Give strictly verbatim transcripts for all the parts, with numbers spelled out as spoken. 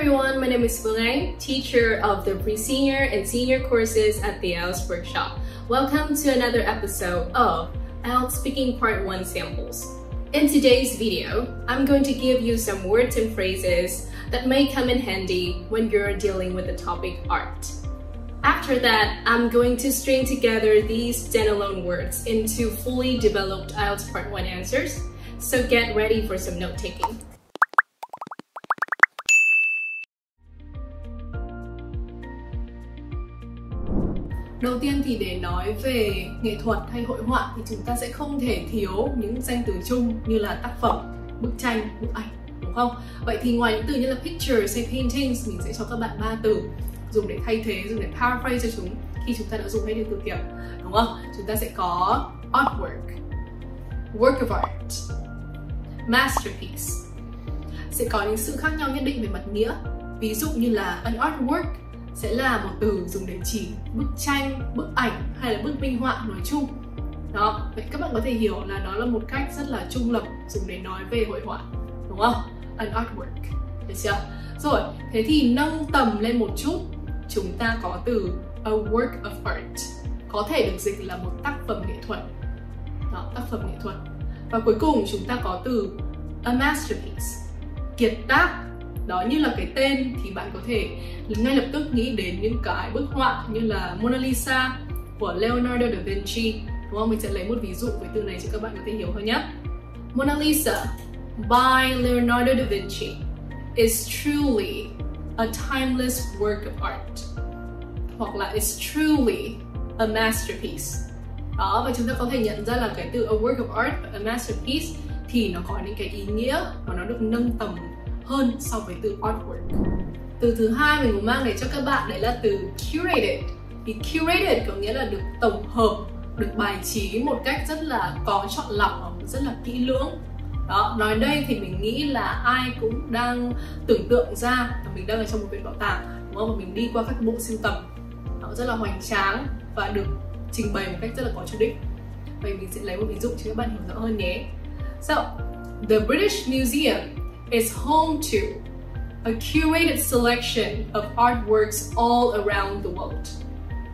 everyone, my name is Phương Anh, teacher of the pre-senior and senior courses at the I E L T S Workshop. Welcome to another episode of I E L T S Speaking Part one Samples. In today's video, I'm going to give you some words and phrases that may come in handy when you're dealing with the topic art. After that, I'm going to string together these standalone words into fully developed I E L T S Part one answers, so get ready for some note-taking. Đầu tiên thì để nói về nghệ thuật hay hội họa thì chúng ta sẽ không thể thiếu những danh từ chung như là tác phẩm, bức tranh, bức ảnh, đúng không? Vậy thì ngoài những từ như là pictures hay paintings, mình sẽ cho các bạn ba từ dùng để thay thế, dùng để paraphrase cho chúng khi chúng ta đã dùng hết những từ kia, đúng không? Chúng ta sẽ có artwork, work of art, masterpiece. Sẽ có những sự khác nhau nhất định về mặt nghĩa. Ví dụ như là an artwork sẽ là một từ dùng để chỉ bức tranh, bức ảnh hay là bức minh họa nói chung. Đó, vậy các bạn có thể hiểu là nó là một cách rất là trung lập dùng để nói về hội họa, đúng không? An artwork, được chưa? Rồi, thế thì nâng tầm lên một chút, chúng ta có từ a work of art, có thể được dịch là một tác phẩm nghệ thuật. Đó, tác phẩm nghệ thuật. Và cuối cùng chúng ta có từ a masterpiece, kiệt tác. Đó, như là cái tên thì bạn có thể ngay lập tức nghĩ đến những cái bức họa như là Mona Lisa của Leonardo da Vinci, đúng không? Mình sẽ lấy một ví dụ với từ này cho các bạn có thể hiểu hơn nhé. Mona Lisa by Leonardo da Vinci is truly a timeless work of art, hoặc là is truly a masterpiece. Đó, và chúng ta có thể nhận ra là cái từ a work of art và a masterpiece thì nó có những cái ý nghĩa mà nó được nâng tầm hơn so với từ artwork. Từ thứ hai mình muốn mang đến cho các bạn đấy là từ curated. Thì curated có nghĩa là được tổng hợp, được bài trí một cách rất là có chọn lọc, rất là kỹ lưỡng. Đó, nói đây thì mình nghĩ là ai cũng đang tưởng tượng ra là mình đang ở trong một viện bảo tàng, đúng không? Và mình đi qua các bộ sưu tập, nó rất là hoành tráng và được trình bày một cách rất là có chủ đích. Vậy mình sẽ lấy một ví dụ cho các bạn hiểu rõ hơn nhé. So, the British Museum is home to a curated selection of artworks all around the world.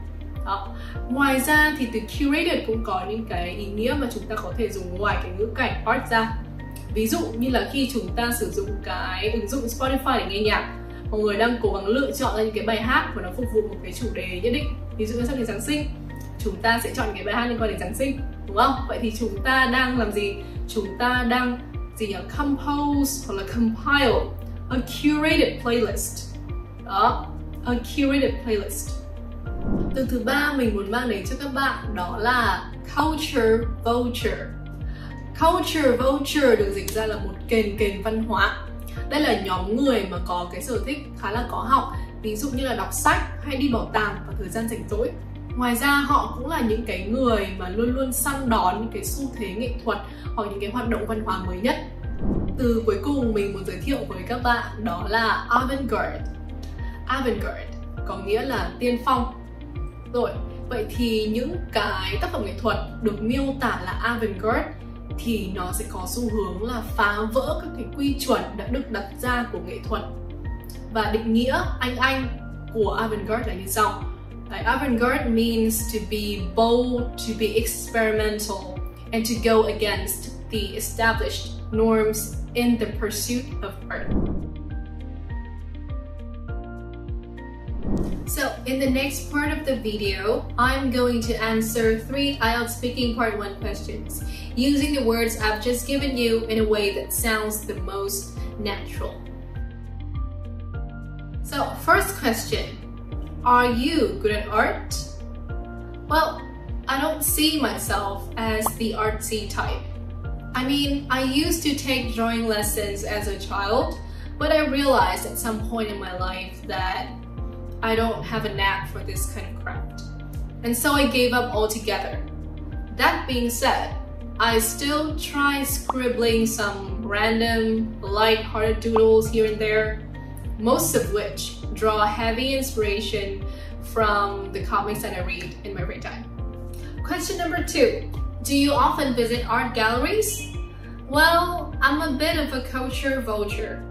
Đó. Ngoài ra thì từ curated cũng có những cái ý nghĩa mà chúng ta có thể dùng ngoài cái ngữ cảnh art ra. Ví dụ như là khi chúng ta sử dụng cái ứng dụng Spotify để nghe nhạc, mọi người đang cố gắng lựa chọn ra những cái bài hát mà nó phục vụ một cái chủ đề nhất định. Ví dụ như sắp đến Giáng sinh, chúng ta sẽ chọn cái bài hát liên quan đến Giáng sinh, đúng không? Vậy thì chúng ta đang làm gì? Chúng ta đang gì nhỉ? Compose hoặc là compile a curated playlist. Đó, a curated playlist. Từ thứ ba mình muốn mang đến cho các bạn đó là culture vulture. Culture vulture được dịch ra là một kền kền văn hóa. Đây là nhóm người mà có cái sở thích khá là có học, ví dụ như là đọc sách hay đi bảo tàng vào thời gian rảnh rỗi. Ngoài ra họ cũng là những cái người mà luôn luôn săn đón những cái xu thế nghệ thuật hoặc những cái hoạt động văn hóa mới nhất. Từ cuối cùng mình muốn giới thiệu với các bạn đó là avant-garde. Avant-garde có nghĩa là tiên phong. Rồi, vậy thì những cái tác phẩm nghệ thuật được miêu tả là avant-garde thì nó sẽ có xu hướng là phá vỡ các cái quy chuẩn đã được đặt ra của nghệ thuật. Và định nghĩa anh anh của avant-garde là như sau. Avant-garde means to be bold, to be experimental, and to go against the established norms in the pursuit of art. So, in the next part of the video, I'm going to answer three I E L T S Speaking Part one questions using the words I've just given you in a way that sounds the most natural. So, first question, are you good at art? Well, I don't see myself as the artsy type. I mean, I used to take drawing lessons as a child, but I realized at some point in my life that I don't have a knack for this kind of craft. And so I gave up altogether. That being said, I still try scribbling some random, light-hearted doodles here and there, most of which draw heavy inspiration from the comics that I read in my free time. Question number two. Do you often visit art galleries? Well, I'm a bit of a culture vulture.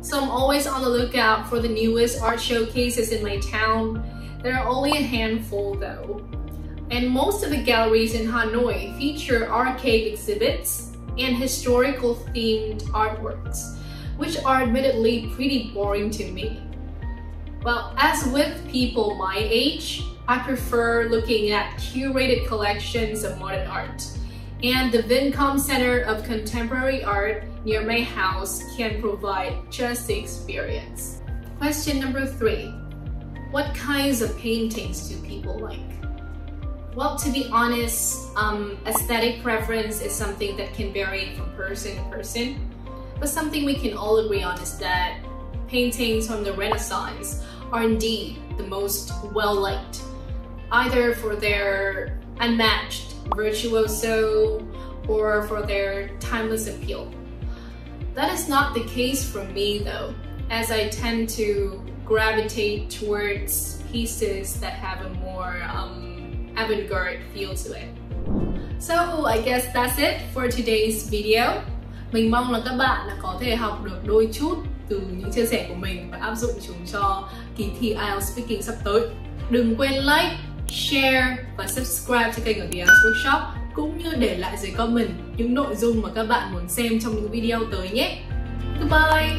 So I'm always on the lookout for the newest art showcases in my town. There are only a handful though. And most of the galleries in Hanoi feature arcade exhibits and historical themed artworks, which are admittedly pretty boring to me. Well, as with people my age, I prefer looking at curated collections of modern art. And the Vincom Center of Contemporary Art near my house can provide just the experience. Question number three. What kinds of paintings do people like? Well, to be honest, um, aesthetic preference is something that can vary from person to person. But something we can all agree on is that paintings from the Renaissance are indeed the most well-liked, either for their unmatched virtuoso or for their timeless appeal. That is not the case for me though, as I tend to gravitate towards pieces that have a more um, avant-garde feel to it. So I guess that's it for today's video. Mình mong là các bạn là có thể học được đôi chút từ những chia sẻ của mình và áp dụng chúng cho kỳ thi ai eo Speaking sắp tới. Đừng quên like, share và subscribe cho kênh của The ai eo Workshop, cũng như để lại dưới comment những nội dung mà các bạn muốn xem trong những video tới nhé. Goodbye!